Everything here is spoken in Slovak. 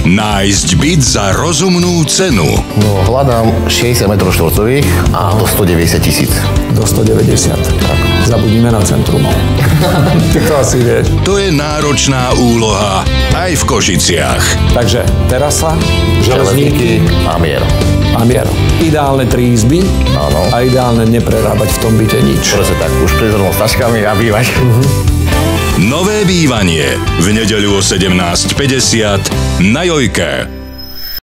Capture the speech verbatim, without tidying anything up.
Nájsť byt za rozumnú cenu. No, hľadám šesťdesiat metrov štvorcových a do stodeväťdesiat tisíc. Do stodeväťdesiat. Tak. Zabudíme na centrum. Ty to asi vieš. To je náročná úloha aj v Košiciach. Takže terasa, Železníky a mier. A mier. Ideálne tri izby. Áno. A ideálne neprerábať v tom byte nič. Proste tak, už prizornou s taškami a bývať. Uh-huh. Nové bývanie v nedeľu o sedemnásť päťdesiat na Jojke.